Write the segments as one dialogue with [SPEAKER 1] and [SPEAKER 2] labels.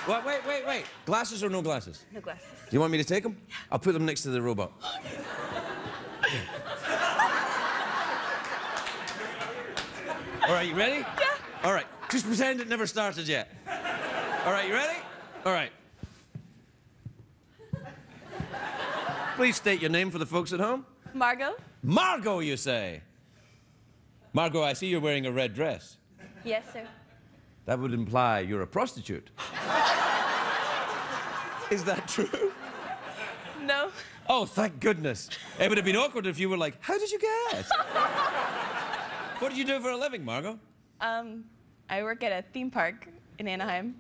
[SPEAKER 1] Wait. Glasses or no glasses?
[SPEAKER 2] No glasses.
[SPEAKER 1] Do you want me to take them? Yeah. I'll put them next to the robot. All right, you ready?
[SPEAKER 2] Yeah.
[SPEAKER 1] All right, just pretend it never started yet. All right, you ready? All right. Please state your name for the folks at home.
[SPEAKER 2] Margot?
[SPEAKER 1] Margot, you say? Margot, I see you're wearing a red dress.
[SPEAKER 2] Yes, sir.
[SPEAKER 1] That would imply you're a prostitute. Is that true?
[SPEAKER 2] No.
[SPEAKER 1] Oh, thank goodness. It would have been awkward if you were like, how did you guess? What do you do for a living, Margot?
[SPEAKER 2] I work at a theme park in Anaheim.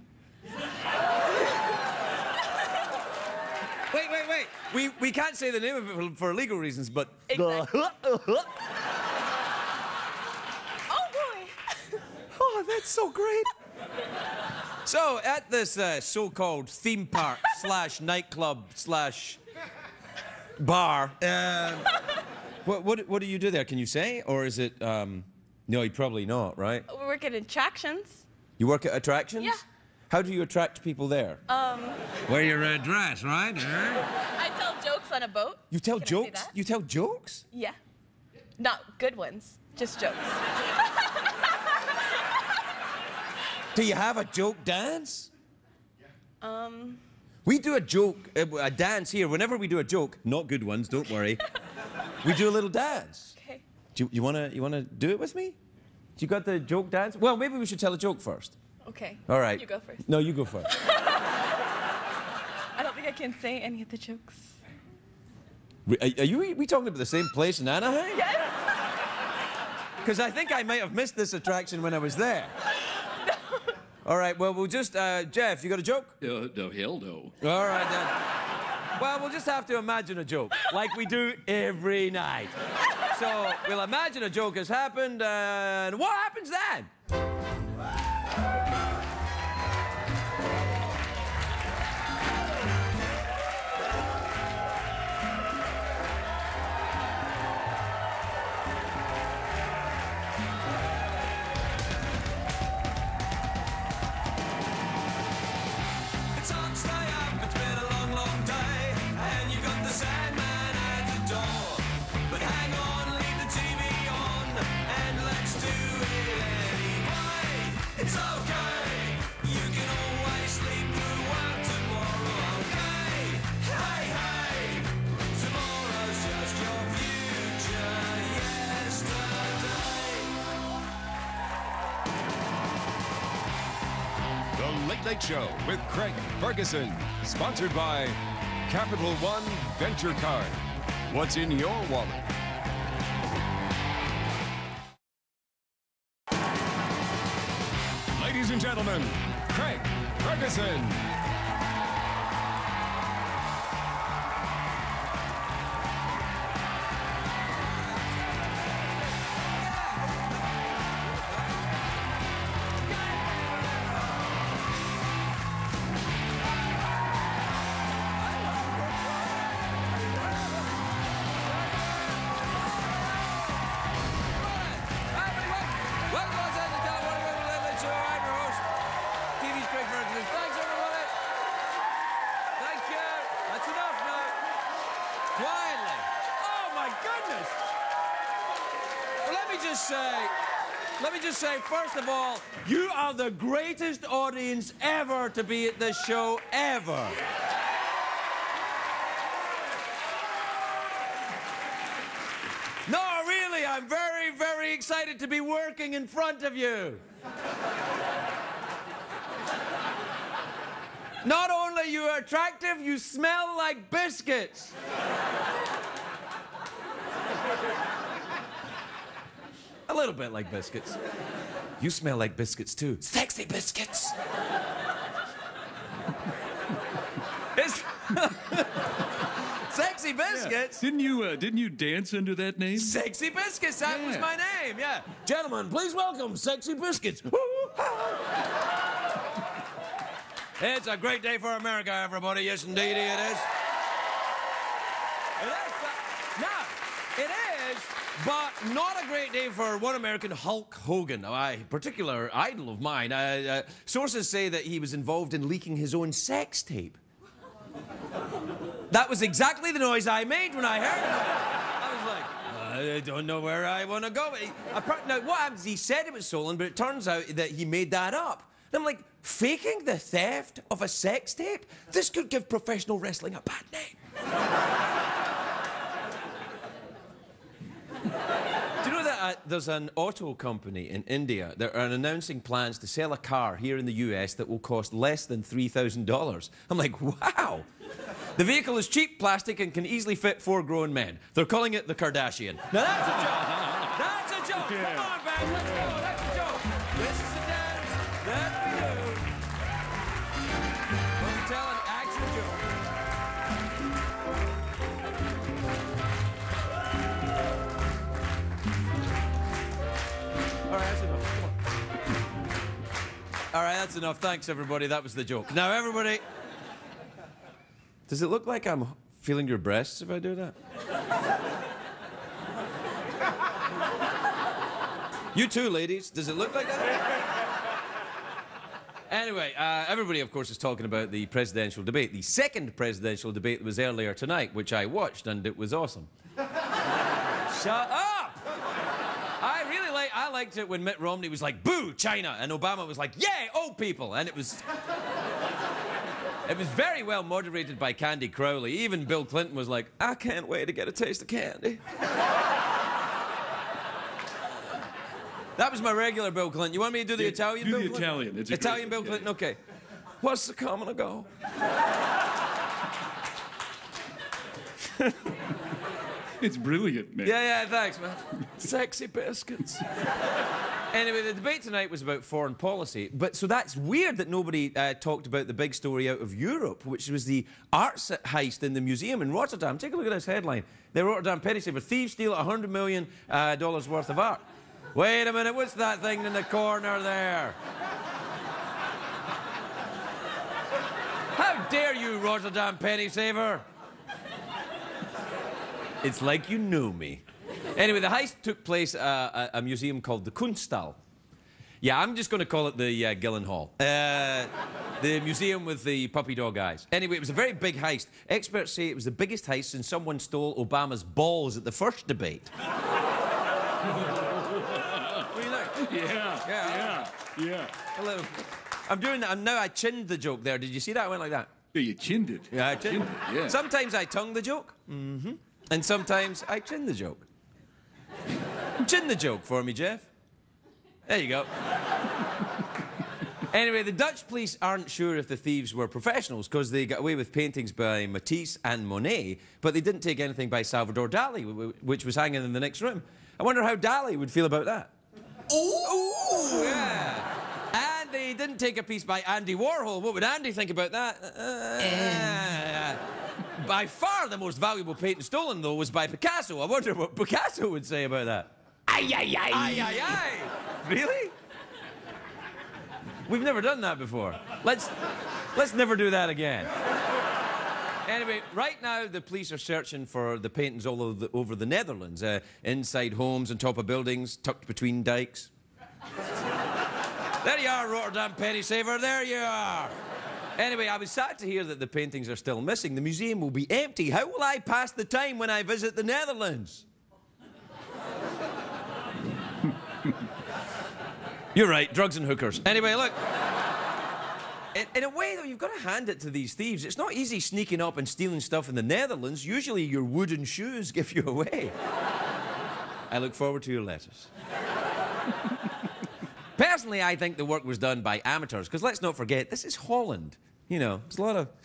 [SPEAKER 1] Wait. We can't say the name of it for legal reasons, but...
[SPEAKER 2] Exactly. Oh, boy.
[SPEAKER 1] Oh, that's so great. So, at this so-called theme park / nightclub / bar, what do you do there? Can you say? Or is it, no, you probably not, right?
[SPEAKER 2] We work at attractions.
[SPEAKER 1] You work at attractions?
[SPEAKER 2] Yeah.
[SPEAKER 1] How do you attract people there? Wear your red dress, right?
[SPEAKER 2] I tell jokes on a boat.
[SPEAKER 1] You tell
[SPEAKER 2] Can I say
[SPEAKER 1] jokes?
[SPEAKER 2] that?
[SPEAKER 1] You tell jokes?
[SPEAKER 2] Yeah. Not good ones, just jokes.
[SPEAKER 1] Do you have a joke dance? We do a joke, a dance here. Whenever we do a joke, not good ones, don't worry. We do a little dance.
[SPEAKER 2] Okay.
[SPEAKER 1] Do you wanna do it with me? You got the joke dance? Well, maybe we should tell a joke first.
[SPEAKER 2] Okay.
[SPEAKER 1] All right.
[SPEAKER 2] You go first.
[SPEAKER 1] No, you go first.
[SPEAKER 2] I don't think I can say any of the jokes.
[SPEAKER 1] Are we talking about the same place in Anaheim?
[SPEAKER 2] Yes.
[SPEAKER 1] Because I think I might have missed this attraction when I was there.
[SPEAKER 2] No.
[SPEAKER 1] All right, well, we'll just, Jeff, you got a joke?
[SPEAKER 3] No, hell no.
[SPEAKER 1] All right, then. Well, we'll just have to imagine a joke, like we do every night. So, we'll imagine a joke has happened, and what happens then?
[SPEAKER 4] The Late Late Show with Craig Ferguson, sponsored by Capital One Venture Card. What's in your wallet? Ladies and gentlemen, Craig Ferguson.
[SPEAKER 1] Let me just say, first of all, you are the greatest audience ever to be at this show, ever. No, really, I'm very, very excited to be working in front of you. Not only are you attractive, you smell like biscuits. A little bit like biscuits. You smell like biscuits, too. Sexy biscuits. Sexy biscuits?
[SPEAKER 3] Yeah. Didn't you dance under that name?
[SPEAKER 1] Sexy biscuits, that was my name, yeah. Gentlemen, please welcome Sexy Biscuits. It's a great day for America, everybody. Yes, indeed, it is. It is. Now, it is But not a great day for one American, Hulk Hogan, a particular idol of mine. Sources say that he was involved in leaking his own sex tape. That was exactly the noise I made when I heard it. I was like, I don't know where I want to go. Now, what happens? He said it was stolen, but it turns out that he made that up. And I'm like, faking the theft of a sex tape? This could give professional wrestling a bad name. Do you know that there's an auto company in India that are announcing plans to sell a car here in the US that will cost less than $3,000? I'm like, wow. The vehicle is cheap plastic and can easily fit 4 grown men. They're calling it the Kardashian. Now that's a joke. That's a joke.
[SPEAKER 3] Yeah.
[SPEAKER 1] Come on, man. Let's go. That's a joke. This is a dance that we do. When we tell an actual joke. All right, that's enough. Come on. All right, that's enough. Thanks, everybody. That was the joke. Now, everybody... Does it look like I'm feeling your breasts if I do that? You too, ladies. Does it look like that? Anyway, everybody, of course, is talking about the presidential debate. The second presidential debate was earlier tonight, which I watched, and it was awesome. Shut up! I liked it when Mitt Romney was like, boo, China, and Obama was like, yay, old people, and it was... It was very well moderated by Candy Crowley. Even Bill Clinton was like, I can't wait to get a taste of candy. That was my regular Bill Clinton. You want me to do the Italian Bill Clinton?
[SPEAKER 3] Italian. It's
[SPEAKER 1] Italian Bill Clinton, okay. What's the coming to go?
[SPEAKER 3] It's brilliant, man.
[SPEAKER 1] Yeah, thanks, man. Sexy biscuits. Anyway, the debate tonight was about foreign policy, but so that's weird that nobody talked about the big story out of Europe, which was the arts heist in the museum in Rotterdam. Take a look at this headline. The Rotterdam penny saver. Thieves steal $100 million worth of art. Wait a minute, what's that thing in the corner there? How dare you, Rotterdam penny saver? It's like you know me. Anyway, the heist took place at a museum called the Kunsthal. Yeah, I'm just going to call it the Gyllenhaal. The museum with the puppy dog eyes. Anyway, it was a very big heist. Experts say it was the biggest heist since someone stole Obama's balls at the first debate. What do you think?
[SPEAKER 3] Yeah.
[SPEAKER 1] Hello. I'm doing that. Now I chinned the joke there. Did you see that? I went like that.
[SPEAKER 3] Yeah, you chinned it.
[SPEAKER 1] Yeah, I chinned it.
[SPEAKER 3] Yeah.
[SPEAKER 1] Sometimes I tongue the joke. Mm-hmm. And sometimes I chin the joke. Chin the joke for me, Jeff. There you go. Anyway, the Dutch police aren't sure if the thieves were professionals because they got away with paintings by Matisse and Monet, but they didn't take anything by Salvador Dali, which was hanging in the next room. I wonder how Dali would feel about that. Ooh, yeah. And they didn't take a piece by Andy Warhol. What would Andy think about that? By far the most valuable painting stolen, though, was by Picasso. I wonder what Picasso would say about that. Ay, ay, ay. Ay, ay, ay. Really? We've never done that before. Let's never do that again. Anyway, right now the police are searching for the paintings all over the Netherlands. Inside homes, on top of buildings, tucked between dikes. There you are, Rotterdam penny saver. There you are. Anyway, I was sad to hear that the paintings are still missing. The museum will be empty. How will I pass the time when I visit the Netherlands? You're right, drugs and hookers. Anyway, look. In a way, though, you've got to hand it to these thieves. It's not easy sneaking up and stealing stuff in the Netherlands. Usually your wooden shoes give you away. I look forward to your letters. Personally, I think the work was done by amateurs, because let's not forget, this is Holland. You know, there's a lot of...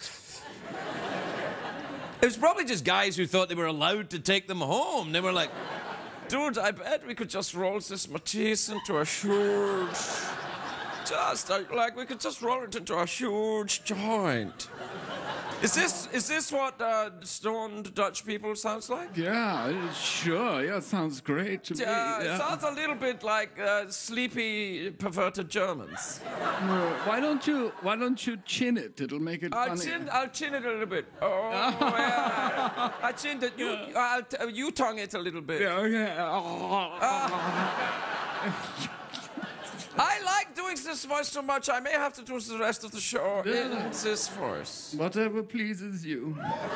[SPEAKER 1] It was probably just guys who thought they were allowed to take them home. They were like, dude, I bet we could just roll this Matisse into a huge... we could just roll it into a huge joint. Is this what stoned Dutch people sounds like?
[SPEAKER 3] Yeah, sure. Yeah, sounds great to me. Yeah.
[SPEAKER 1] Sounds a little bit like sleepy, perverted Germans.
[SPEAKER 3] Why don't you chin it? It'll make it funny.
[SPEAKER 1] I'll chin it a little bit. Oh, yeah. I chinned it. You tongue it a little bit.
[SPEAKER 3] Yeah, okay.
[SPEAKER 1] I like doing this voice so much, I may have to do the rest of the show in this voice.
[SPEAKER 3] Whatever pleases you.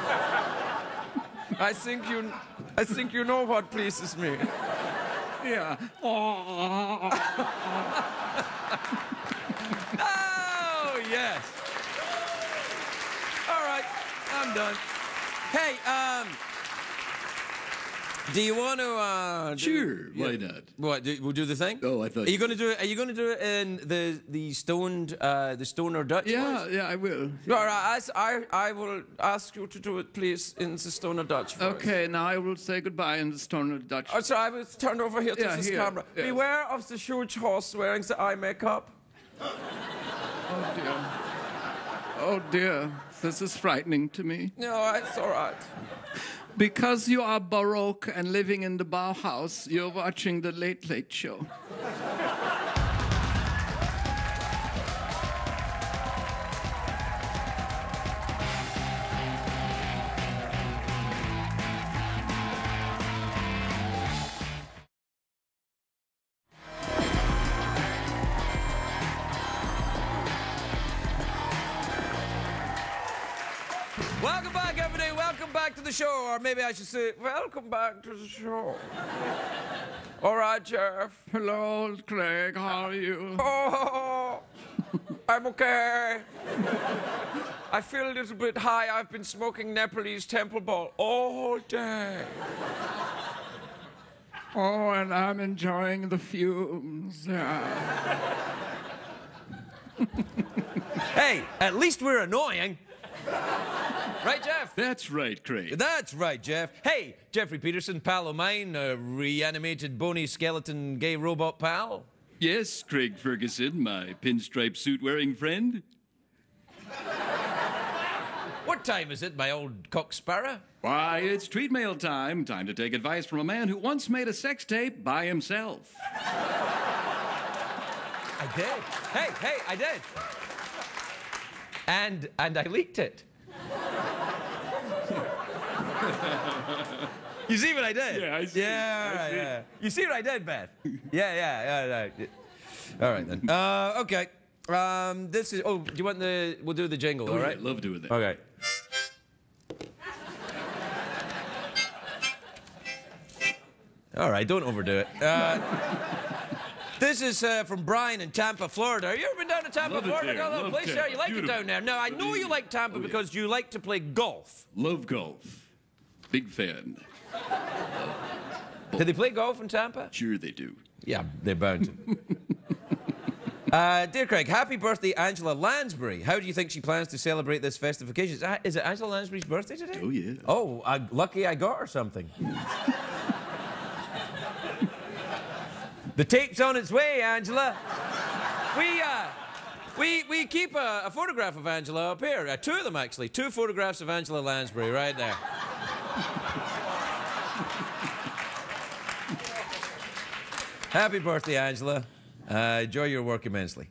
[SPEAKER 1] I think you know what pleases me.
[SPEAKER 3] Yeah.
[SPEAKER 1] Oh, yes. All right, I'm done. Hey, do you want to?
[SPEAKER 3] Sure. Why not?
[SPEAKER 1] What? We'll do the thing.
[SPEAKER 3] Oh, I thought.
[SPEAKER 1] Are you going to do it? Are you going to do it in the stoner Dutch
[SPEAKER 3] Yeah,
[SPEAKER 1] voice?
[SPEAKER 3] yeah, I will.
[SPEAKER 1] All right. I will ask you to do it, please, in the stoner Dutch voice.
[SPEAKER 3] Okay, now I will say goodbye in the stoner Dutch.
[SPEAKER 1] Oh, so I will turn over here to this camera.
[SPEAKER 3] Yeah.
[SPEAKER 1] Beware of the huge horse wearing the eye makeup.
[SPEAKER 3] Oh dear. Oh dear. This is frightening to me.
[SPEAKER 1] No, it's all right.
[SPEAKER 3] Because you are Baroque and living in the Bauhaus, you're watching the Late Late Show.
[SPEAKER 1] Welcome back, everybody. Welcome back to the show. Or maybe I should say, welcome back to the show. All right, Jeff.
[SPEAKER 3] Hello, Craig. How are you?
[SPEAKER 1] Oh, I'm okay. I feel a little bit high. I've been smoking Nepalese temple ball all day.
[SPEAKER 3] Oh, and I'm enjoying the fumes. Yeah.
[SPEAKER 1] Hey, at least we're annoying. Right, Jeff?
[SPEAKER 3] That's right, Craig.
[SPEAKER 1] That's right, Jeff. Hey, Jeffrey Peterson, pal of mine, a reanimated bony skeleton gay robot pal.
[SPEAKER 3] Yes, Craig Ferguson, my pinstripe suit-wearing friend.
[SPEAKER 1] What time is it, my old cock sparrow?
[SPEAKER 3] Why, it's treat mail time. Time to take advice from a man who once made a sex tape by himself.
[SPEAKER 1] I did. Hey, I did. And I leaked it. You see what I did?
[SPEAKER 3] Yeah, I see.
[SPEAKER 1] Yeah. You see what I did, Beth? Yeah. All right, then. Okay. This is... Oh, do you want the... We'll do the jingle, all right?
[SPEAKER 3] I love doing that.
[SPEAKER 1] Okay. All right, don't overdo it. This is from Brian in Tampa, Florida. Have you ever been down to Tampa,
[SPEAKER 3] Love it
[SPEAKER 1] Florida?
[SPEAKER 3] there.
[SPEAKER 1] Got a little
[SPEAKER 3] Love
[SPEAKER 1] place there.
[SPEAKER 3] Tampa.
[SPEAKER 1] You like it down there. Now, I know you like Tampa because you like to play golf.
[SPEAKER 3] Love golf. Big fan.
[SPEAKER 1] Do they play golf in Tampa?
[SPEAKER 3] Sure they do.
[SPEAKER 1] Yeah, they're bound to. Dear Craig, happy birthday, Angela Lansbury. How do you think she plans to celebrate this festive occasion? Is it Angela Lansbury's birthday today?
[SPEAKER 3] Oh, yeah.
[SPEAKER 1] Oh, lucky I got her something. The tape's on its way, Angela. We keep a photograph of Angela up here. Two of them, actually. Two photographs of Angela Lansbury right there. Happy birthday, Angela. Enjoy your work immensely.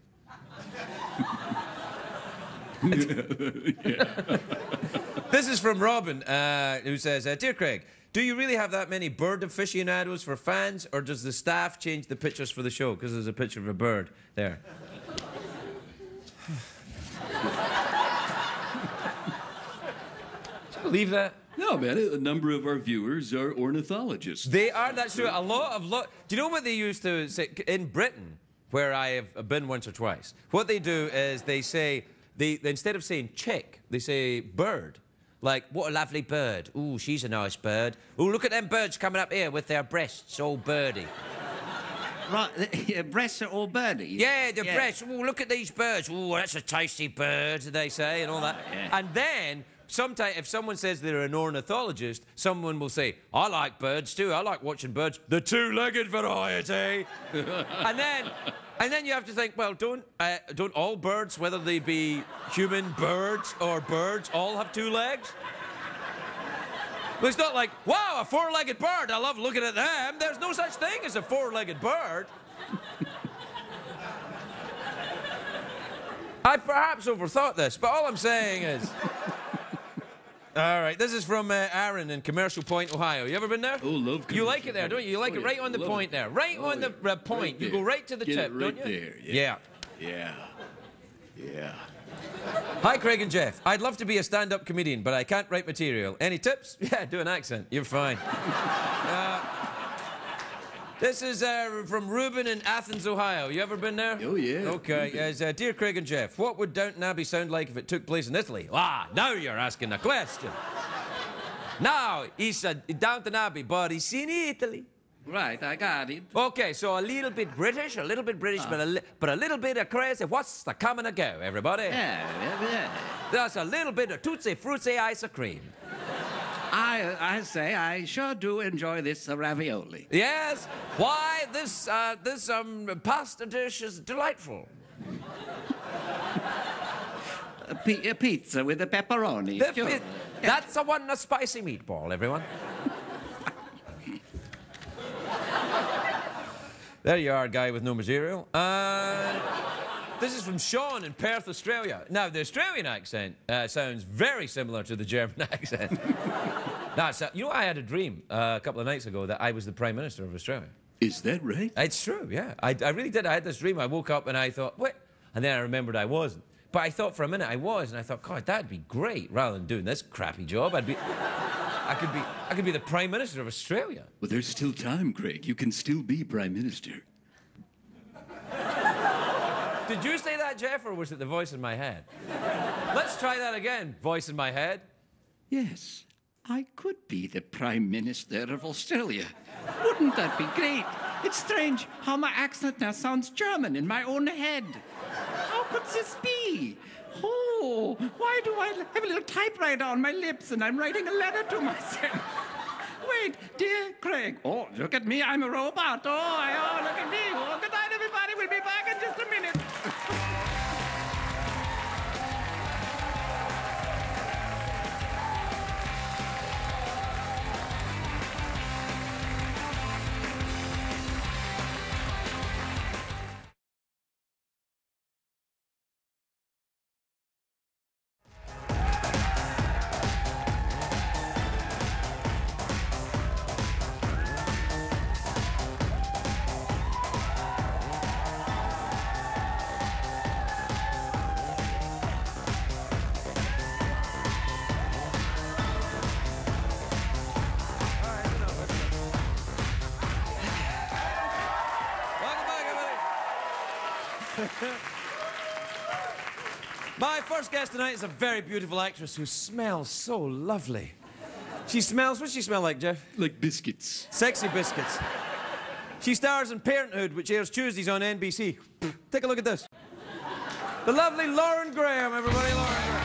[SPEAKER 1] This is from Robin, who says, Dear Craig, do you really have that many bird aficionados for fans, or does the staff change the pictures for the show? Because there's a picture of a bird there. Do you believe that?
[SPEAKER 3] No, man, a number of our viewers are ornithologists.
[SPEAKER 1] They are, that's true. Do you know what they used to say? In Britain, where I have been once or twice, what they do is they say, instead of saying chick, they say bird. Like, what a lovely bird. Ooh, she's a nice bird. Ooh, look at them birds coming up here with their breasts all birdy.
[SPEAKER 5] Right, your breasts are all birdy.
[SPEAKER 1] Yeah, the breasts. Ooh, look at these birds. Ooh, that's a tasty bird, they say, and all that.
[SPEAKER 5] Yeah.
[SPEAKER 1] And then, sometimes, if someone says they're an ornithologist, someone will say, I like birds too. I like watching birds. The two-legged variety. and And then you have to think, well, don't all birds, whether they be human birds or birds, all have two legs? Well, it's not like, wow, a four-legged bird, I love looking at them. There's no such thing as a four-legged bird. I perhaps overthought this, but all I'm saying is... All right, this is from Aaron in Commercial Point, Ohio. You ever been there?
[SPEAKER 3] Oh, love
[SPEAKER 1] You like it there, don't you? You like it right on the point there. Right on the point. You go right to the tip, don't you?
[SPEAKER 3] There,
[SPEAKER 1] Yeah.
[SPEAKER 3] Yeah. Yeah.
[SPEAKER 1] Hi, Craig and Jeff. I'd love to be a stand-up comedian, but I can't write material. Any tips? Yeah, do an accent. You're fine. This is from Ruben in Athens, Ohio. You ever been there?
[SPEAKER 3] Oh, yeah.
[SPEAKER 1] Okay. Yes, Dear Craig and Jeff, what would Downton Abbey sound like if it took place in Italy? Ah, now you're asking a question. Now, he said Downton Abbey, but he's in Italy.
[SPEAKER 5] Right, I got it.
[SPEAKER 1] Okay, so a little bit British, but a little bit of crazy. What's the come and a go, everybody?
[SPEAKER 5] Yeah.
[SPEAKER 1] There's a little bit of Tootsie Fruitsy ice cream.
[SPEAKER 5] I say I sure do enjoy this ravioli.
[SPEAKER 1] Yes. Why, this pasta dish is delightful.
[SPEAKER 5] A pizza with a pepperoni. Sure.
[SPEAKER 1] That's a spicy meatball, everyone. There you are, guy with no material. This is from Sean in Perth, Australia. Now, the Australian accent sounds very similar to the German accent. You know, I had a dream a couple of nights ago that I was the Prime Minister of Australia.
[SPEAKER 3] Is that right?
[SPEAKER 1] It's true, yeah. I really did. I had this dream. I woke up and I thought, what? And then I remembered I wasn't. But I thought for a minute I was, and I thought, God, that'd be great. Rather than doing this crappy job, I could be the Prime Minister of Australia.
[SPEAKER 3] Well, there's still time, Craig. You can still be Prime Minister.
[SPEAKER 1] Did you say that, Jeff, or was it the voice in my head? Let's try that again. Voice in my head.
[SPEAKER 5] Yes, I could be the Prime Minister of Australia. Wouldn't that be great? It's strange how my accent now sounds German in my own head. How could this be? Oh, why do I have a little typewriter on my lips and I'm writing a letter to myself? Wait, dear Craig. Oh, look at me, I'm a robot. Oh, look at me. Oh, good night, everybody. We'll be back in just a minute.
[SPEAKER 1] My first guest tonight is a very beautiful actress who smells so lovely. She smells, what's she smell like, Jeff?
[SPEAKER 3] Like biscuits.
[SPEAKER 1] Sexy biscuits. She stars in Parenthood, which airs Tuesdays on NBC. Take a look at this. The lovely Lauren Graham, everybody, Lauren Graham.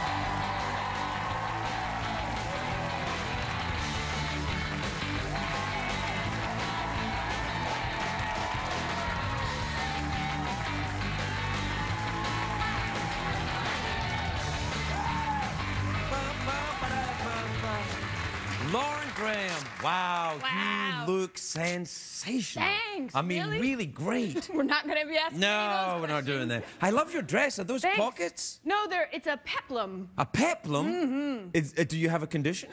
[SPEAKER 1] Lauren Graham, wow,
[SPEAKER 2] Wow.
[SPEAKER 1] you look sensational.
[SPEAKER 2] Thanks,
[SPEAKER 1] I mean, really great.
[SPEAKER 2] We're not going to be asking
[SPEAKER 1] No, we're not doing that. I love your dress. Are those
[SPEAKER 2] Thanks.
[SPEAKER 1] pockets?
[SPEAKER 2] No, it's a peplum.
[SPEAKER 1] A peplum? Mm-hmm. Do you have a condition?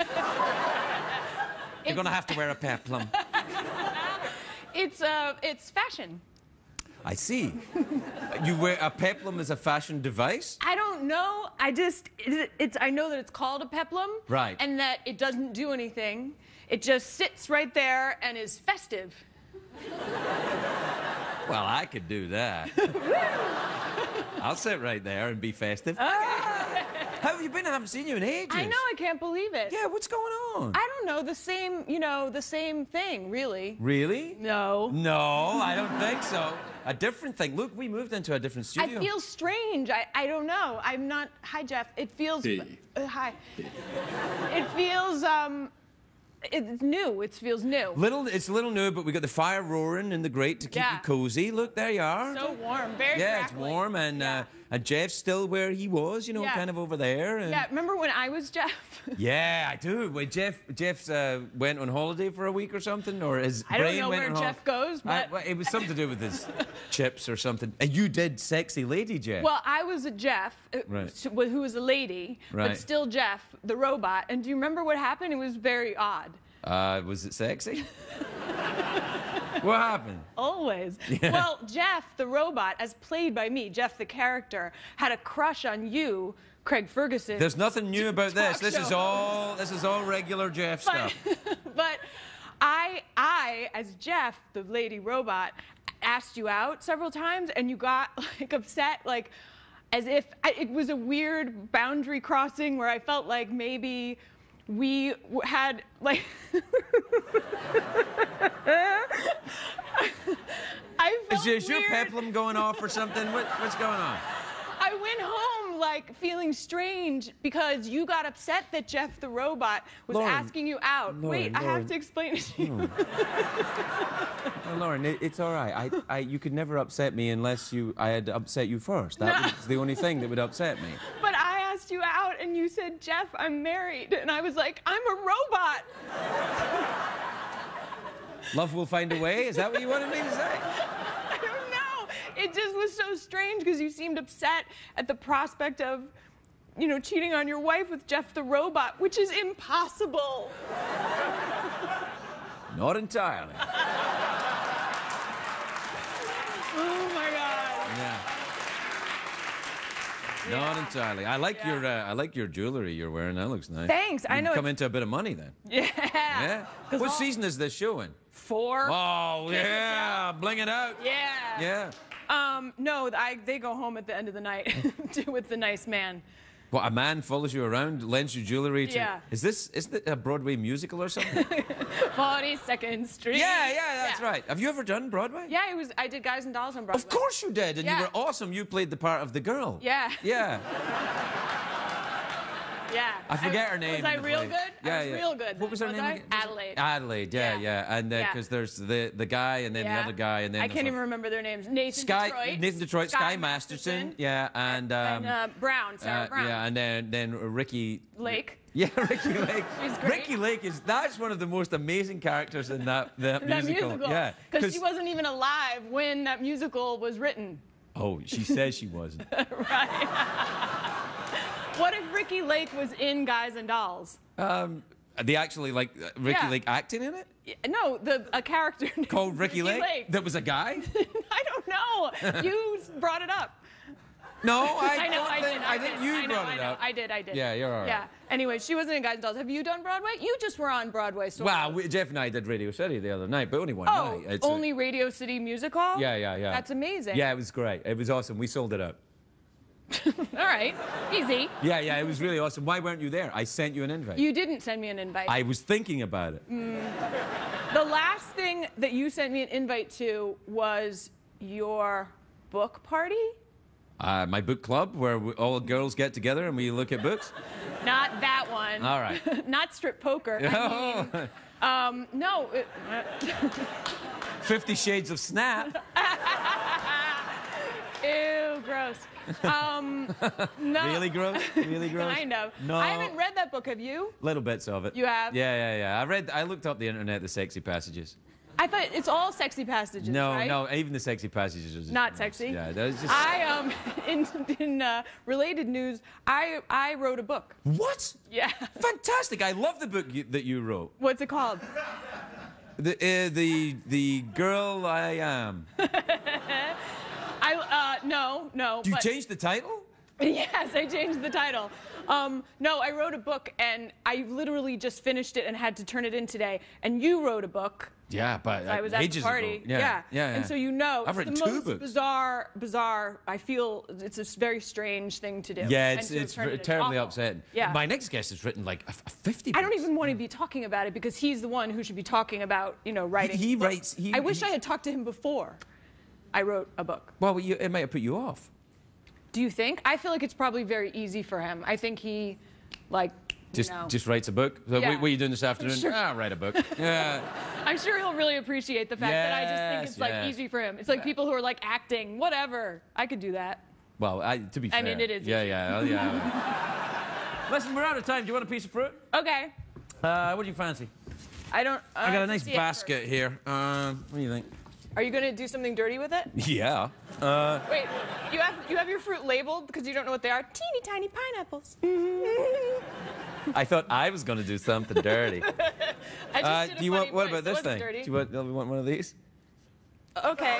[SPEAKER 1] You're going to have to wear a peplum.
[SPEAKER 2] It's fashion.
[SPEAKER 1] I see. You wear a peplum as a fashion device?
[SPEAKER 2] I don't know. I know that it's called a peplum.
[SPEAKER 1] Right.
[SPEAKER 2] And that it doesn't do anything. It just sits right there and is festive.
[SPEAKER 1] Well, I could do that. I'll sit right there and be festive. How have you been? I haven't seen you in ages.
[SPEAKER 2] I know, I can't believe it.
[SPEAKER 1] Yeah, what's going on?
[SPEAKER 2] I don't know, the same thing, really.
[SPEAKER 1] Really?
[SPEAKER 2] No.
[SPEAKER 1] No, I don't think so. A different thing. Look, we moved into a different studio.
[SPEAKER 2] I feel strange. I don't know. I'm not. Hi, Jeff. It feels.
[SPEAKER 3] Hey.
[SPEAKER 2] Hi. It feels it's new. It feels new.
[SPEAKER 1] It's a little new, but we got the fire roaring in the grate to keep you cozy. Look, there you are.
[SPEAKER 2] So warm, very
[SPEAKER 1] Yeah, it's
[SPEAKER 2] crackly.
[SPEAKER 1] warm, and Jeff's still where he was, you know, kind of over there. And
[SPEAKER 2] Yeah, remember when I was Jeff?
[SPEAKER 1] yeah, I do. When Jeff's went on holiday for a week or something, or his
[SPEAKER 2] I don't
[SPEAKER 1] brain
[SPEAKER 2] know
[SPEAKER 1] went
[SPEAKER 2] where
[SPEAKER 1] on
[SPEAKER 2] Jeff goes, but
[SPEAKER 1] well, it was something to do with his chips or something. And you did Sexy Lady Jeff.
[SPEAKER 2] well, I was a Jeff,
[SPEAKER 1] Right.
[SPEAKER 2] who was a lady,
[SPEAKER 1] Right.
[SPEAKER 2] but still Jeff, the robot. And do you remember what happened? It was very odd.
[SPEAKER 1] Was it sexy? What happened?
[SPEAKER 2] Always. Well, Jeff, the robot, as played by me, Jeff, the character, had a crush on you, Craig Ferguson.
[SPEAKER 1] There's nothing new about this.
[SPEAKER 2] Talk
[SPEAKER 1] This is
[SPEAKER 2] show
[SPEAKER 1] all regular Jeff stuff.
[SPEAKER 2] But I, as Jeff, the lady robot, asked you out several times, and you got like upset, like as if it was a weird boundary crossing where I felt like maybe we had like. I felt
[SPEAKER 1] Is your
[SPEAKER 2] weird.
[SPEAKER 1] peplum going off or something? What's going on?
[SPEAKER 2] I went home like feeling strange because you got upset that Jeff the robot was
[SPEAKER 1] Lauren,
[SPEAKER 2] asking you out. Wait, I
[SPEAKER 1] Lauren.
[SPEAKER 2] have to explain it to you.
[SPEAKER 1] Oh, Lauren, it's all right. You could never upset me unless I had upset you first. That was the only thing that would upset me.
[SPEAKER 2] But I asked you out and you said, Jeff, I'm married. And I was like, I'm a robot.
[SPEAKER 1] Love will find a way? Is that what you wanted me to say?
[SPEAKER 2] I don't know. It just was so strange because you seemed upset at the prospect of, you know, cheating on your wife with Jeff the robot, which is impossible.
[SPEAKER 1] Not entirely.
[SPEAKER 2] Oh my God.
[SPEAKER 1] Yeah. Not entirely. I like your jewelry you're wearing. That looks nice.
[SPEAKER 2] Thanks. I
[SPEAKER 1] You've
[SPEAKER 2] know
[SPEAKER 1] come
[SPEAKER 2] it's-
[SPEAKER 1] into a bit of money then.
[SPEAKER 2] Yeah.
[SPEAKER 1] Yeah.
[SPEAKER 2] 'Cause
[SPEAKER 1] What
[SPEAKER 2] all-
[SPEAKER 1] season is this show in?
[SPEAKER 2] 4.
[SPEAKER 1] Oh yeah, bling it out.
[SPEAKER 2] Yeah.
[SPEAKER 1] Yeah.
[SPEAKER 2] No, they go home at the end of the night with the nice man.
[SPEAKER 1] What, a man follows you around, lends you jewelry to...
[SPEAKER 2] Yeah.
[SPEAKER 1] Isn't it a Broadway musical or something?
[SPEAKER 2] 42nd Street.
[SPEAKER 1] yeah, that's right. Have you ever done Broadway?
[SPEAKER 2] Yeah, I did Guys and Dolls on Broadway.
[SPEAKER 1] Of course you did, and you
[SPEAKER 2] Yeah.
[SPEAKER 1] were awesome. You played the part of the girl.
[SPEAKER 2] Yeah.
[SPEAKER 1] Yeah.
[SPEAKER 2] Yeah.
[SPEAKER 1] I forget her name.
[SPEAKER 2] Was I
[SPEAKER 1] in the
[SPEAKER 2] real
[SPEAKER 1] play.
[SPEAKER 2] good?
[SPEAKER 1] Yeah,
[SPEAKER 2] I was
[SPEAKER 1] yeah.
[SPEAKER 2] real good.
[SPEAKER 1] What was her
[SPEAKER 2] Was
[SPEAKER 1] name
[SPEAKER 2] I?
[SPEAKER 1] again?
[SPEAKER 2] Adelaide.
[SPEAKER 1] Adelaide, yeah. And then,
[SPEAKER 2] Yeah.
[SPEAKER 1] because there's the guy, and then the other guy, and then...
[SPEAKER 2] I can't even remember their names. Nathan Detroit.
[SPEAKER 1] Sky Masterson, yeah, and...
[SPEAKER 2] Brown, Sarah Brown.
[SPEAKER 1] Yeah, and then Ricky...
[SPEAKER 2] Lake.
[SPEAKER 1] Yeah, Ricky Lake.
[SPEAKER 2] She's great.
[SPEAKER 1] Ricky Lake that's one of the most amazing characters in that musical. Yeah.
[SPEAKER 2] Because she wasn't even alive when that musical was written.
[SPEAKER 1] Oh, she says she wasn't.
[SPEAKER 2] What if Ricky Lake was in Guys and Dolls?
[SPEAKER 1] They actually like Ricky
[SPEAKER 2] Yeah.
[SPEAKER 1] Lake acting in it?
[SPEAKER 2] No, a character named
[SPEAKER 1] Called Ricky Lake? That was a guy?
[SPEAKER 2] I don't know. You brought it up.
[SPEAKER 1] No,
[SPEAKER 2] I know, I did.
[SPEAKER 1] I think you brought
[SPEAKER 2] I
[SPEAKER 1] it
[SPEAKER 2] know.
[SPEAKER 1] up.
[SPEAKER 2] I did.
[SPEAKER 1] Yeah, you're all right.
[SPEAKER 2] Yeah. Anyway, she wasn't in Guys and Dolls. Have you done Broadway? You just were on Broadway, so.
[SPEAKER 1] Well, Jeff and I did Radio City the other night, but only one
[SPEAKER 2] Oh,
[SPEAKER 1] night. It's
[SPEAKER 2] only Radio City Music Hall?
[SPEAKER 1] Yeah.
[SPEAKER 2] That's amazing.
[SPEAKER 1] Yeah, it was great. It was awesome. We sold it out.
[SPEAKER 2] All right. Easy.
[SPEAKER 1] Yeah, it was really awesome. Why weren't you there? I sent you an invite.
[SPEAKER 2] You didn't send me an invite.
[SPEAKER 1] I was thinking about it.
[SPEAKER 2] The last thing that you sent me an invite to was your book party?
[SPEAKER 1] My book club, where all the girls get together and we look at books.
[SPEAKER 2] Not that one.
[SPEAKER 1] All right.
[SPEAKER 2] Not strip poker. No.
[SPEAKER 1] 50 Shades of Snap.
[SPEAKER 2] Ew, gross. No.
[SPEAKER 1] Really gross? Really gross?
[SPEAKER 2] Kind of.
[SPEAKER 1] No.
[SPEAKER 2] I haven't read that book. Have you?
[SPEAKER 1] Little bits of it.
[SPEAKER 2] You have?
[SPEAKER 1] Yeah. I looked up the internet, the sexy passages.
[SPEAKER 2] I thought it's all sexy passages, right?
[SPEAKER 1] No, even the sexy passages are just
[SPEAKER 2] Not
[SPEAKER 1] gross.
[SPEAKER 2] sexy.
[SPEAKER 1] Yeah, that was just...
[SPEAKER 2] I in related news, I wrote a book.
[SPEAKER 1] What?
[SPEAKER 2] Yeah.
[SPEAKER 1] Fantastic! I love the book that you wrote.
[SPEAKER 2] What's it called?
[SPEAKER 1] The Girl I Am.
[SPEAKER 2] No.
[SPEAKER 1] You
[SPEAKER 2] but-
[SPEAKER 1] changed the title?
[SPEAKER 2] Yes, I changed the title. No, I wrote a book, and I literally just finished it and had to turn it in today. And you wrote a book.
[SPEAKER 1] Yeah, but
[SPEAKER 2] I was at the
[SPEAKER 1] ages
[SPEAKER 2] party.
[SPEAKER 1] ago. Yeah.
[SPEAKER 2] And so you know,
[SPEAKER 1] I've
[SPEAKER 2] it's
[SPEAKER 1] written
[SPEAKER 2] the
[SPEAKER 1] 2
[SPEAKER 2] most
[SPEAKER 1] books.
[SPEAKER 2] bizarre. I feel it's a very strange thing to do.
[SPEAKER 1] Yeah,
[SPEAKER 2] And to have
[SPEAKER 1] it's
[SPEAKER 2] turned it in.
[SPEAKER 1] terribly
[SPEAKER 2] Awful.
[SPEAKER 1] upsetting.
[SPEAKER 2] Yeah.
[SPEAKER 1] My next guest has written like a 50
[SPEAKER 2] I don't
[SPEAKER 1] books.
[SPEAKER 2] even want to be talking about it because he's the one who should be talking about, writing.
[SPEAKER 1] He
[SPEAKER 2] books.
[SPEAKER 1] writes- he-
[SPEAKER 2] I wish
[SPEAKER 1] he-
[SPEAKER 2] I had talked to him before I wrote a book.
[SPEAKER 1] Well, it might have put you off.
[SPEAKER 2] Do you think? I feel like it's probably very easy for him. I think he,
[SPEAKER 1] Just writes a book? So
[SPEAKER 2] Yeah.
[SPEAKER 1] what are you doing this afternoon?
[SPEAKER 2] Sure.
[SPEAKER 1] Write a book. Yeah.
[SPEAKER 2] I'm sure he'll really appreciate the fact that I just think it's like
[SPEAKER 1] Yes.
[SPEAKER 2] easy for him. It's like people who are like acting, whatever. I could do that.
[SPEAKER 1] Well, to be fair.
[SPEAKER 2] I mean, it is
[SPEAKER 1] Yeah,
[SPEAKER 2] easy.
[SPEAKER 1] yeah. Listen, we're out of time. Do you want a piece of fruit?
[SPEAKER 2] Okay.
[SPEAKER 1] What do you fancy?
[SPEAKER 2] I don't.
[SPEAKER 1] I got a nice
[SPEAKER 2] see it
[SPEAKER 1] basket
[SPEAKER 2] first.
[SPEAKER 1] here. What do you think?
[SPEAKER 2] Are you gonna do something dirty with it?
[SPEAKER 1] Yeah.
[SPEAKER 2] Wait, you have your fruit labeled because you don't know what they are. Teeny tiny pineapples.
[SPEAKER 1] I thought I was going to do something dirty.
[SPEAKER 2] I just did a
[SPEAKER 1] Do you
[SPEAKER 2] funny
[SPEAKER 1] want? What
[SPEAKER 2] voice.
[SPEAKER 1] about this
[SPEAKER 2] It wasn't
[SPEAKER 1] thing?
[SPEAKER 2] dirty.
[SPEAKER 1] Do you want one of these?
[SPEAKER 2] Okay.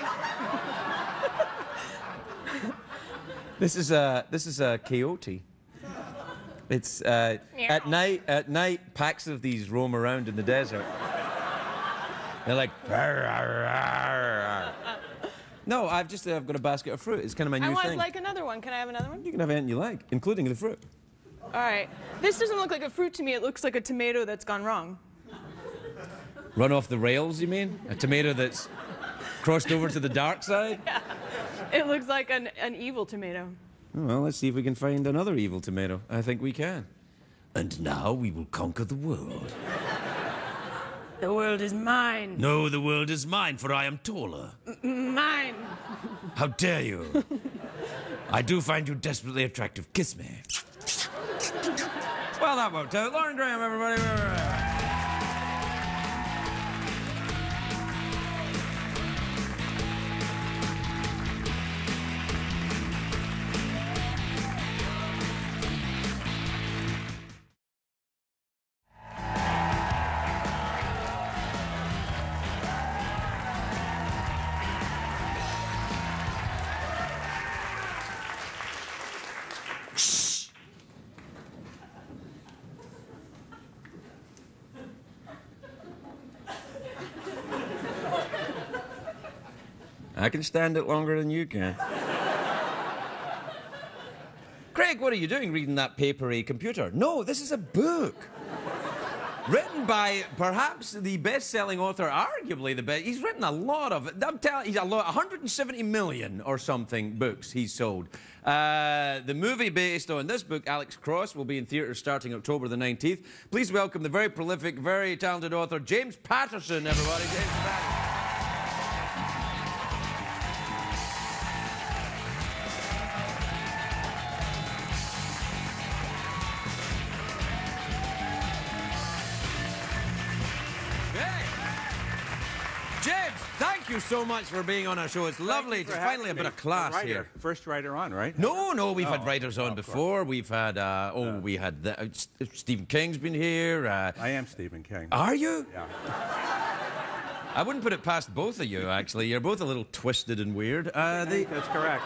[SPEAKER 1] This is a coyote. It's at night. At night, packs of these roam around in the desert. They're like. "Rawr, rawr, rawr." No, I've got a basket of fruit. It's kind of my new
[SPEAKER 2] I want
[SPEAKER 1] thing.
[SPEAKER 2] like another one. Can I have another one?
[SPEAKER 1] You can have anything you like, including the fruit.
[SPEAKER 2] All right. This doesn't look like a fruit to me. It looks like a tomato that's gone wrong.
[SPEAKER 1] Run off the rails, you mean? A tomato that's crossed over to the dark side?
[SPEAKER 2] It looks like an evil tomato.
[SPEAKER 1] Well, let's see if we can find another evil tomato. I think we can. And now we will conquer the world.
[SPEAKER 2] The world is mine.
[SPEAKER 1] No, the world is mine, for I am taller.
[SPEAKER 2] Mine.
[SPEAKER 1] How dare you? I do find you desperately attractive. Kiss me. Well, that worked out. Lauren Graham, everybody. I can stand it longer than you can. Craig, what are you doing reading that papery computer? No, this is a book. Written by perhaps the best-selling author, arguably the best. He's written a lot of it. I'm telling you, he's a lot, 170 million or something books he's sold. The movie based on this book, Alex Cross, will be in theaters starting October the 19th. Please welcome the very prolific, very talented author, James Patterson, everybody. James Patterson. James, thank you so much for being on our show. It's lovely to finally have a bit of class here.
[SPEAKER 6] First writer on, right?
[SPEAKER 1] No, we've had writers on before. We've had, Stephen King's been here.
[SPEAKER 6] I am Stephen King.
[SPEAKER 1] Are you?
[SPEAKER 6] Yeah.
[SPEAKER 1] I wouldn't put it past both of you, actually. You're both a little twisted and weird.
[SPEAKER 6] That's correct.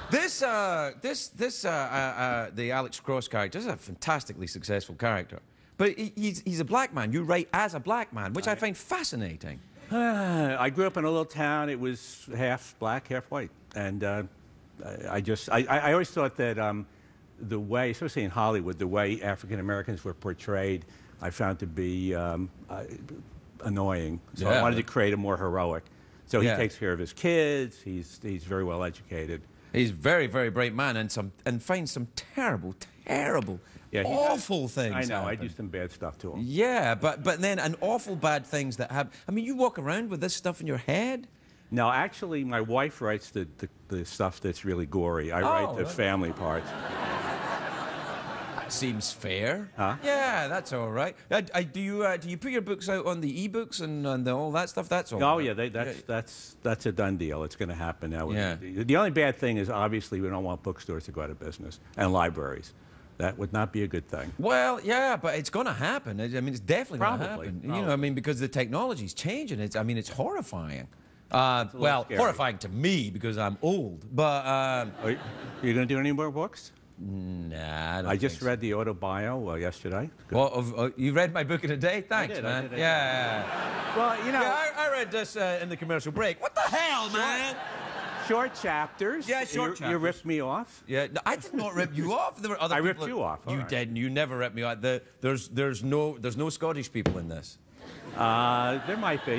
[SPEAKER 1] The Alex Cross character is a fantastically successful character. But he's a black man. You write as a black man, which I find fascinating.
[SPEAKER 6] I grew up in a little town. It was half black, half white. And I always thought that the way, especially in Hollywood, the way African Americans were portrayed, I found to be annoying. So I wanted to create a more heroic. So he takes care of his kids. He's very well educated.
[SPEAKER 1] He's a very, very bright man and finds some terrible, awful things.
[SPEAKER 6] I know.
[SPEAKER 1] happen.
[SPEAKER 6] I do some bad stuff to him.
[SPEAKER 1] Yeah, but then an awful bad things that happen. I mean, you walk around with this stuff in your head?
[SPEAKER 6] No, actually, my wife writes the stuff that's really gory. I write the family parts.
[SPEAKER 1] That seems fair.
[SPEAKER 6] Huh?
[SPEAKER 1] Yeah, that's all right. Do you put your books out on the e-books and all that stuff? That's all.
[SPEAKER 6] Oh
[SPEAKER 1] right.
[SPEAKER 6] yeah, that's a done deal. It's going to happen now.
[SPEAKER 1] Yeah.
[SPEAKER 6] The only bad thing is obviously we don't want bookstores to go out of business and libraries. That would not be a good thing.
[SPEAKER 1] Well, yeah, but it's going to happen. I mean, it's definitely going to
[SPEAKER 6] Probably.
[SPEAKER 1] happen. You know, I mean, because the technology's changing. It's horrifying. Well,
[SPEAKER 6] scary.
[SPEAKER 1] horrifying to me because I'm old. But
[SPEAKER 6] Are you going to do any more books?
[SPEAKER 1] nah, I don't
[SPEAKER 6] I just
[SPEAKER 1] think so.
[SPEAKER 6] read the autobio yesterday. Good.
[SPEAKER 1] Well, you read my book in a day? Thanks,
[SPEAKER 6] did,
[SPEAKER 1] man.
[SPEAKER 6] I did.
[SPEAKER 1] Yeah.
[SPEAKER 6] Well, you know,
[SPEAKER 1] Yeah, I read this in the commercial break. What the hell, man?
[SPEAKER 6] short chapters.
[SPEAKER 1] Yeah, short
[SPEAKER 6] You
[SPEAKER 1] chapters.
[SPEAKER 6] ripped me off.
[SPEAKER 1] Yeah, no, I did not rip you off. There were other
[SPEAKER 6] I
[SPEAKER 1] people
[SPEAKER 6] ripped you off, all
[SPEAKER 1] You
[SPEAKER 6] right.
[SPEAKER 1] didn't. You never ripped me off. There's no Scottish people in this.
[SPEAKER 6] There might be.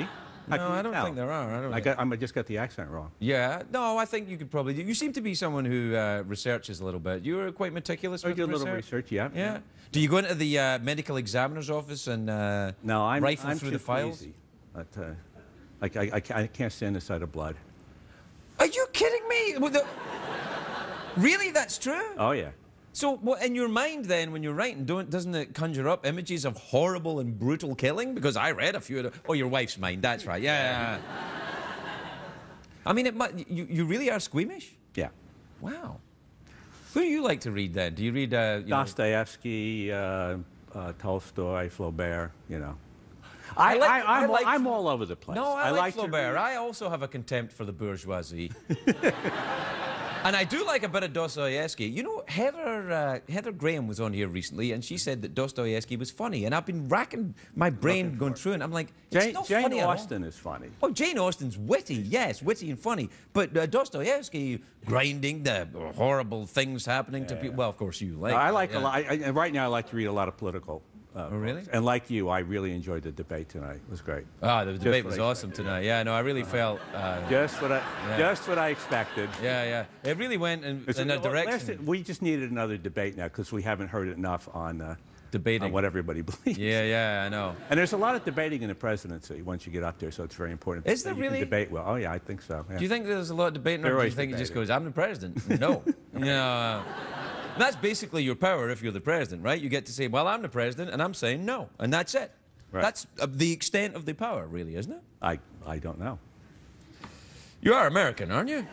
[SPEAKER 6] How
[SPEAKER 1] No,
[SPEAKER 6] can you
[SPEAKER 1] I don't
[SPEAKER 6] tell?
[SPEAKER 1] think there are. I don't
[SPEAKER 6] I just got the accent wrong.
[SPEAKER 1] Yeah, no, I think you could probably do. You seem to be someone who researches a little bit. You were quite meticulous
[SPEAKER 6] I
[SPEAKER 1] with
[SPEAKER 6] do a
[SPEAKER 1] the
[SPEAKER 6] little research, yeah.
[SPEAKER 1] Yeah. Do you go into the medical examiner's office and
[SPEAKER 6] No, I'm
[SPEAKER 1] rifle
[SPEAKER 6] I'm
[SPEAKER 1] through
[SPEAKER 6] too
[SPEAKER 1] the files?
[SPEAKER 6] Easy. But, I can't stand the sight of blood.
[SPEAKER 1] Are you kidding me? Really, that's true?
[SPEAKER 6] Oh yeah.
[SPEAKER 1] So, what, in your mind then, when you're writing, doesn't it conjure up images of horrible and brutal killing? Because I read a few of them. Oh, your wife's mind, that's right, yeah. I mean, you really are squeamish?
[SPEAKER 6] Yeah.
[SPEAKER 1] Wow. Who do you like to read then? Do you read... you know-
[SPEAKER 6] Dostoevsky, Tolstoy, Flaubert, you know. I'm all over the place.
[SPEAKER 1] No, I like
[SPEAKER 6] to
[SPEAKER 1] Flaubert.
[SPEAKER 6] read-
[SPEAKER 1] I also have a contempt for the bourgeoisie. And I do like a bit of Dostoevsky. You know, Heather Graham was on here recently, and she said that Dostoevsky was funny. And I've been racking my brain going through it. And I'm like, it's not
[SPEAKER 6] Jane
[SPEAKER 1] funny at all.
[SPEAKER 6] Austen is funny.
[SPEAKER 1] Oh, Jane Austen's witty, yes, witty and funny. But Dostoevsky grinding the horrible things happening to people. Well, of course, you like.
[SPEAKER 6] I like
[SPEAKER 1] yeah.
[SPEAKER 6] a lot. Right now, I like to read a lot of political.
[SPEAKER 1] Oh, really?
[SPEAKER 6] And like you, I really enjoyed the debate tonight. It was great.
[SPEAKER 1] Ah, the debate
[SPEAKER 6] what
[SPEAKER 1] was
[SPEAKER 6] I
[SPEAKER 1] awesome tonight. Yeah, no, I really felt.
[SPEAKER 6] Just what I expected.
[SPEAKER 1] Yeah. It really went in a direction.
[SPEAKER 6] We just needed another debate now because we haven't heard it enough on
[SPEAKER 1] Debating.
[SPEAKER 6] on what everybody believes.
[SPEAKER 1] Yeah, I know.
[SPEAKER 6] And there's a lot of debating in the presidency once you get up there, so it's very important.
[SPEAKER 1] Is there
[SPEAKER 6] that you
[SPEAKER 1] really?
[SPEAKER 6] can debate well. Oh yeah, I think so. Yeah.
[SPEAKER 1] Do you think there's a lot of debating, or
[SPEAKER 6] They're
[SPEAKER 1] do you
[SPEAKER 6] always
[SPEAKER 1] think it just
[SPEAKER 6] debating.
[SPEAKER 1] goes, I'm the president? No. That's basically your power if you're the president, right? You get to say, well, I'm the president, and I'm saying no, and that's it.
[SPEAKER 6] Right.
[SPEAKER 1] That's the extent of the power, really, isn't it?
[SPEAKER 6] I don't know.
[SPEAKER 1] You are American, aren't you?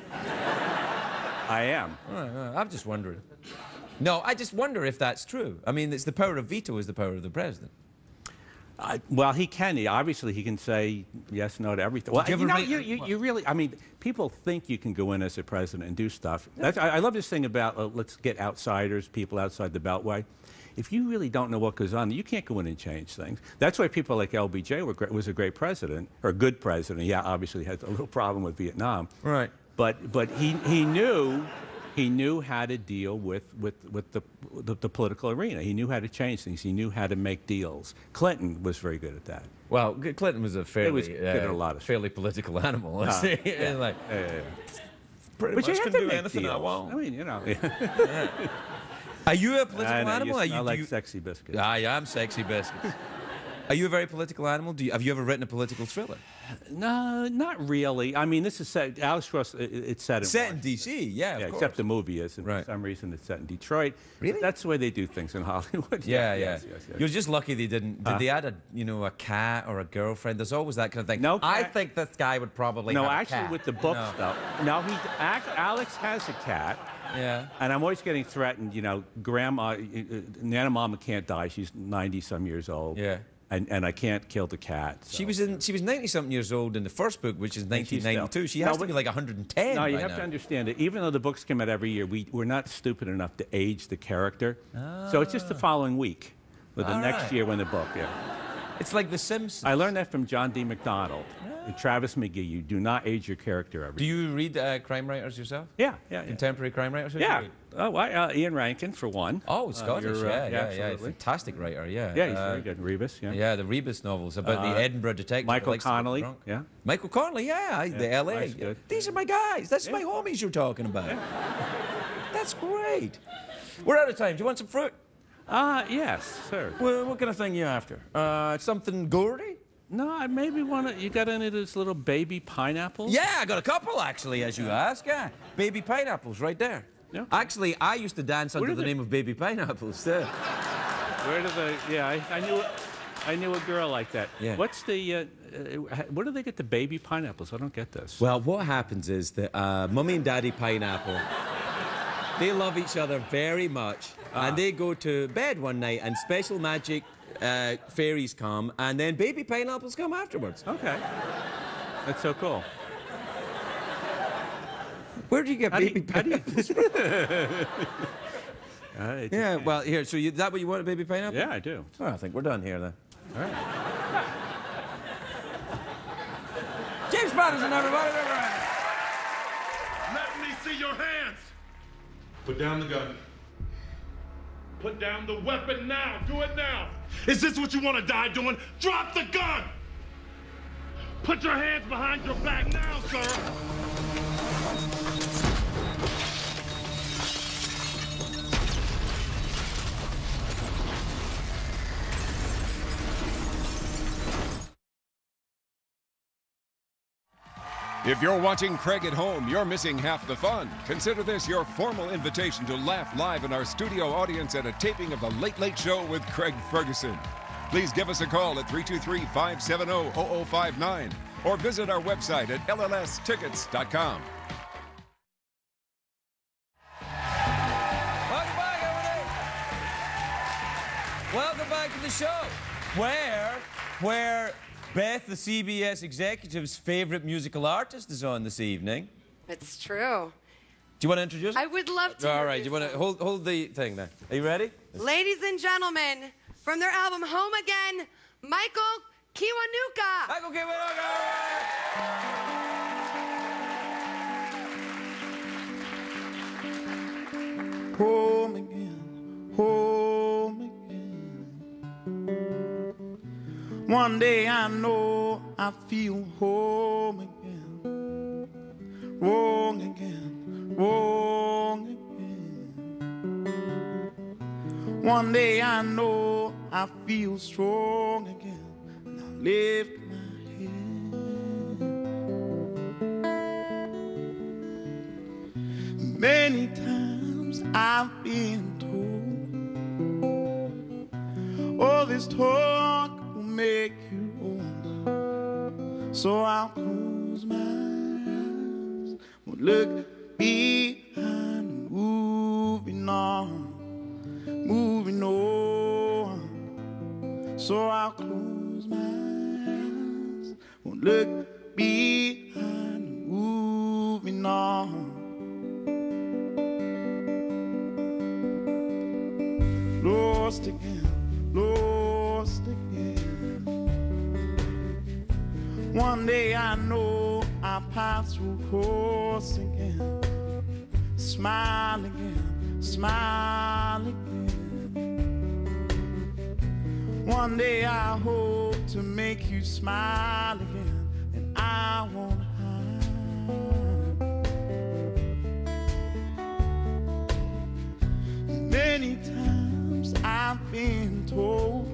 [SPEAKER 6] I am.
[SPEAKER 1] I'm just wondering. No, I just wonder if that's true. I mean, it's the power of veto is the power of the president.
[SPEAKER 6] Well, he can. Obviously, he can say yes, no to everything. Well,
[SPEAKER 1] you ever read-
[SPEAKER 6] you really. I mean, people think you can go in as a president and do stuff. I love this thing about let's get outsiders, people outside the Beltway. If you really don't know what goes on, you can't go in and change things. That's why people like LBJ was a great president, or a good president. Yeah, obviously had a little problem with Vietnam.
[SPEAKER 1] Right.
[SPEAKER 6] But he knew how to deal with the political arena. He knew how to change things. He knew how to make deals. Clinton was very good at that.
[SPEAKER 1] Well, Clinton was a fairly,
[SPEAKER 6] good at a lot of
[SPEAKER 1] fairly political animal. Pretty
[SPEAKER 6] But
[SPEAKER 1] much
[SPEAKER 6] you have
[SPEAKER 1] can
[SPEAKER 6] to
[SPEAKER 1] do
[SPEAKER 6] make
[SPEAKER 1] anything I
[SPEAKER 6] deals.
[SPEAKER 1] want.
[SPEAKER 6] I mean, you know.
[SPEAKER 1] Are you a political
[SPEAKER 6] I know,
[SPEAKER 1] animal?
[SPEAKER 6] you smell like sexy biscuits.
[SPEAKER 1] I am sexy biscuits. Are you a very political animal? Have you ever written a political thriller?
[SPEAKER 6] No, not really. I mean, this is set. Alex Ross. It's set in
[SPEAKER 1] Set in
[SPEAKER 6] Washington.
[SPEAKER 1] D.C., yeah,
[SPEAKER 6] Yeah,
[SPEAKER 1] of
[SPEAKER 6] except
[SPEAKER 1] course.
[SPEAKER 6] the movie is, and
[SPEAKER 1] Right.
[SPEAKER 6] for some reason it's set in Detroit.
[SPEAKER 1] Really?
[SPEAKER 6] That's the way they do things in Hollywood.
[SPEAKER 1] Yeah.
[SPEAKER 6] Yes.
[SPEAKER 1] You're just lucky they didn't. Did they add a cat or a girlfriend? There's always that kind of thing.
[SPEAKER 6] No
[SPEAKER 1] I
[SPEAKER 6] cat.
[SPEAKER 1] think this guy would probably
[SPEAKER 6] No,
[SPEAKER 1] have
[SPEAKER 6] actually,
[SPEAKER 1] a cat.
[SPEAKER 6] with the book
[SPEAKER 1] No.
[SPEAKER 6] stuff. No, Alex has a cat.
[SPEAKER 1] Yeah.
[SPEAKER 6] And I'm always getting threatened, you know, Grandma, Nana Mama can't die. She's 90-some years old.
[SPEAKER 1] Yeah.
[SPEAKER 6] And I can't kill the cat. So.
[SPEAKER 1] She was 90-something years old in the first book, which is
[SPEAKER 6] And she's
[SPEAKER 1] 1992.
[SPEAKER 6] still-
[SPEAKER 1] She has
[SPEAKER 6] No,
[SPEAKER 1] to be
[SPEAKER 6] but-
[SPEAKER 1] like 110
[SPEAKER 6] No, you
[SPEAKER 1] by
[SPEAKER 6] have
[SPEAKER 1] now.
[SPEAKER 6] to understand that even though the books come out every year, we're not stupid enough to age the character. So it's just the following week, or the
[SPEAKER 1] All
[SPEAKER 6] next
[SPEAKER 1] right.
[SPEAKER 6] year when the book, yeah.
[SPEAKER 1] It's like The Simpsons.
[SPEAKER 6] I learned that from John D. McDonald and Travis McGee. You do not age your character every
[SPEAKER 1] Do you read crime writers yourself?
[SPEAKER 6] Yeah.
[SPEAKER 1] Contemporary crime writers? Who do you
[SPEAKER 6] Yeah.
[SPEAKER 1] read?
[SPEAKER 6] Oh, well, Ian Rankin, for one.
[SPEAKER 1] Oh, Scottish,
[SPEAKER 6] you're,
[SPEAKER 1] yeah.
[SPEAKER 6] absolutely.
[SPEAKER 1] Fantastic writer, yeah.
[SPEAKER 6] Yeah, he's very good. Rebus, yeah.
[SPEAKER 1] Yeah, the Rebus novels about the Edinburgh detective.
[SPEAKER 6] Michael
[SPEAKER 1] who likes to get
[SPEAKER 6] Connolly,
[SPEAKER 1] drunk.
[SPEAKER 6] yeah.
[SPEAKER 1] Michael Connolly, yeah, the LA.
[SPEAKER 6] Mike's good.
[SPEAKER 1] These are my guys. That's my homies you're talking about. That's great. We're out of time. Do you want some fruit?
[SPEAKER 6] Yes, sir.
[SPEAKER 1] Well, what kind of thing are you after? Something gourdy?
[SPEAKER 6] No, I maybe want to. You got any of those little baby pineapples?
[SPEAKER 1] Yeah, I got a couple actually, as you ask. Yeah, baby pineapples right there.
[SPEAKER 6] Yeah.
[SPEAKER 1] Actually, I used to dance under
[SPEAKER 6] are
[SPEAKER 1] the
[SPEAKER 6] they?
[SPEAKER 1] name of baby pineapples too.
[SPEAKER 6] Where do they? Yeah, I knew a girl like that.
[SPEAKER 1] Yeah.
[SPEAKER 6] What's the? Where do they get the baby pineapples? I don't get this.
[SPEAKER 1] Well, what happens is that Mummy and Daddy Pineapple, they love each other very much, and they go to bed one night, and special magic fairies come, and then baby pineapples come afterwards.
[SPEAKER 6] Okay. That's so cool.
[SPEAKER 1] Where do you get baby
[SPEAKER 6] How do you-
[SPEAKER 1] pineapples? Yeah, well, here, so is that what you want, a baby pineapple?
[SPEAKER 6] Yeah, I do.
[SPEAKER 1] Oh, I think we're done here then.
[SPEAKER 6] All right.
[SPEAKER 1] James Patterson, everybody.
[SPEAKER 7] Let me see your hands. Put down the gun. Put down the weapon now. Do it now. Is this what you want to die doing? Drop the gun. Put your hands behind your back now, sir.
[SPEAKER 4] If you're watching Craig at home, you're missing half the fun. Consider this your formal invitation to laugh live in our studio audience at a taping of The Late Late Show with Craig Ferguson. Please give us a call at 323-570-0059 or visit our website at llstickets.com.
[SPEAKER 1] Welcome back, everybody. Welcome back to the show, where Beth, the CBS executive's favorite musical artist, is on this evening.
[SPEAKER 8] It's true.
[SPEAKER 1] Do you want to introduce her?
[SPEAKER 8] I would love to.
[SPEAKER 1] All right, you want to hold the thing there. Are you ready?
[SPEAKER 8] Ladies and gentlemen, from their album Home Again, Michael Kiwanuka.
[SPEAKER 1] Michael Kiwanuka.
[SPEAKER 9] Home again, home again. One day I know I feel home again. Wrong again, wrong again. One day I know I feel strong again. And I lift my head. Many times I've been told, all this talk will make you old. So I'll close my eyes, won't look behind, moving on, moving on. So I'll close my eyes, won't look behind, moving on. Lost again, lost again. One day I know I'll pass through course again. Smile again, smile again. One day I hope to make you smile again, and I won't hide. Many times I've been told,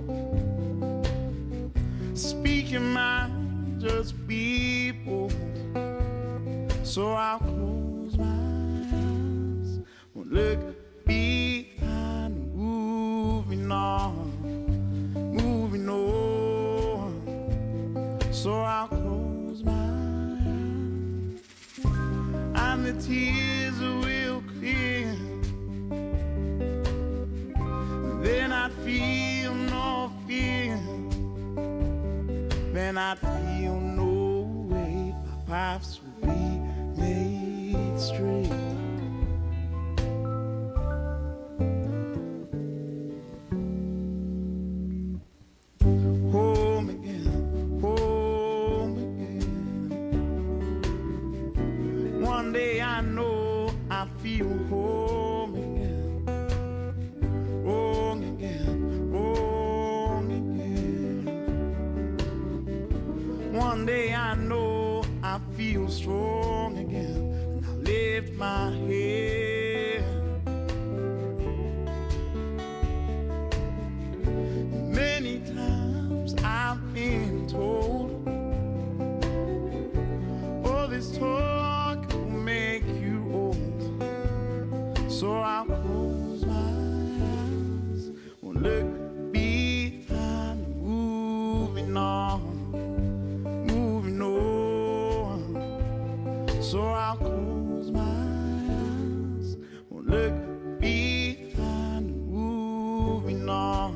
[SPEAKER 9] speak your mind, just be bold. So I'll close my eyes, won't look behind, moving on, moving on. So I'll close my eyes, and the tears will clear. Then I'd feel no fear. Then I'd feel no way. My paths would be made straight. Home again, home again. One day I know I feel home again. Wrong again, wrong again. One day I know I feel strong again, and I lift my head. Many times I've been told, all this talk will make you old. So I'll close my eyes, won't look behind, moving on, moving on. So I'll close my eyes, won't look behind, moving on.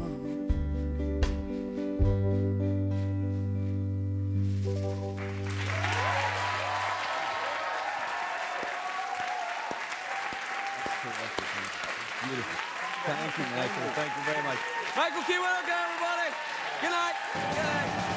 [SPEAKER 1] Beautiful. Thank you, Michael. Thank you very much. Michael Kiwanuka, everybody. Good night. Good night.